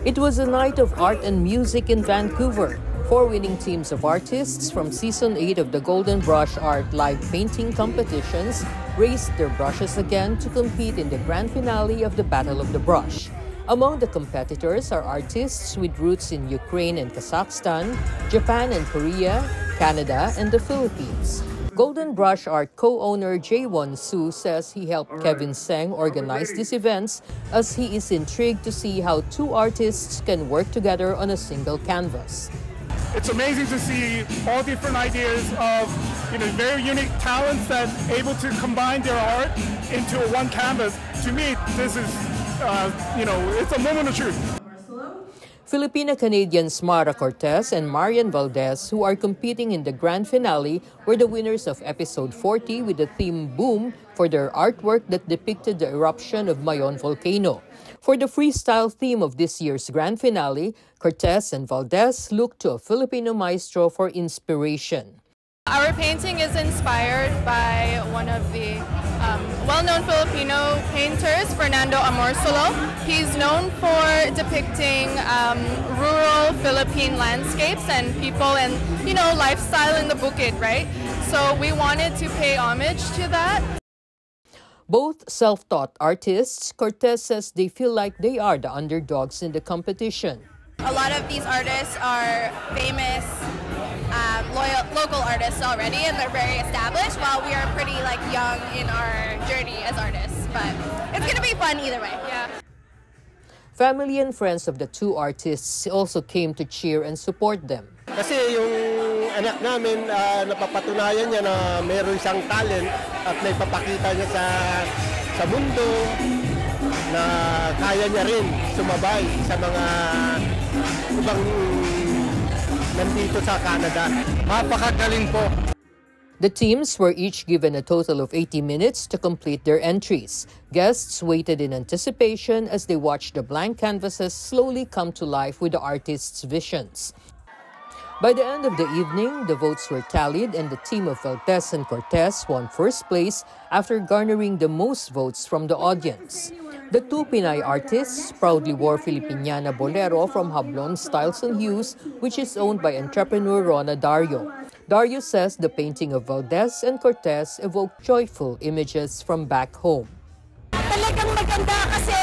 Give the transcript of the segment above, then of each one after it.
It was a night of art and music in Vancouver. 4 winning teams of artists from Season 8 of the Golden Brush Art live painting competitions raised their brushes again to compete in the grand finale of the Battle of the Brush. Among the competitors are artists with roots in Ukraine and Kazakhstan, Japan and Korea, Canada, and the Philippines. Golden Brush Art co-owner Jaewon Soo says he helped Kevin Seng organize these events as he is intrigued to see how 2 artists can work together on a single canvas. It's amazing to see all different ideas of very unique talents that are able to combine their art into one canvas. To me, this is it's a moment of truth. Filipino-Canadians Mara Cortez and Marian Valdez, who are competing in the grand finale, were the winners of episode 40 with the theme Boom for their artwork that depicted the eruption of Mayon volcano. For the freestyle theme of this year's grand finale, Cortez and Valdez looked to a Filipino maestro for inspiration. Our painting is inspired by one of the well-known Filipino painters, Fernando Amorsolo. He's known for depicting rural Philippine landscapes and people and, lifestyle in the bukid, right? So we wanted to pay homage to that. Both self-taught artists, Cortez says they feel like they are the underdogs in the competition. A lot of these artists are famous, local artists already, and they're very established, while we are pretty young in our journey as artists. But it's going to be fun either way. Yeah. Family and friends of the 2 artists also came to cheer and support them. Kasi yung anak namin, napapatunayan niya na mayroon siyang talent at naipapakita niya sa mundo na kaya niya rin sumabay sa mga ibang nandito sa Canada. Mapakagaling po. The teams were each given a total of 80 minutes to complete their entries. Guests waited in anticipation as they watched the blank canvases slowly come to life with the artists' visions. By the end of the evening, the votes were tallied and the team of Valdez and Cortez won first place after garnering the most votes from the audience. The 2 Pinay artists proudly wore Filipiniana Bolero from Hablon Styles and Hues, which is owned by entrepreneur Rona Dario. Dario says the painting of Valdez and Cortez evoked joyful images from back home. Talagang maganda kasi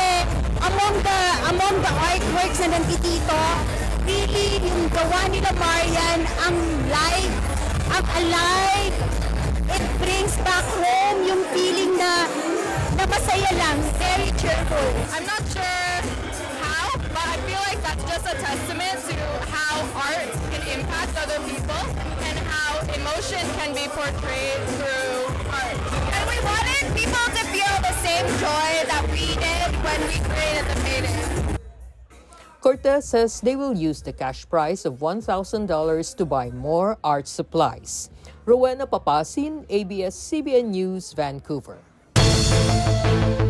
among the artworks na nandito, really yung gawa nila Marian, ang live, ang alive. It brings back home yung feeling na masaya lang, very cheerful. I'm not sure how, but I feel like that's just a testament to how art can impact other people and how emotion can be portrayed through art. And we wanted people to feel the same joy that we did when we created the painting. Cortez says they will use the cash prize of $1,000 to buy more art supplies. Rowena Papasin, ABS-CBN News, Vancouver.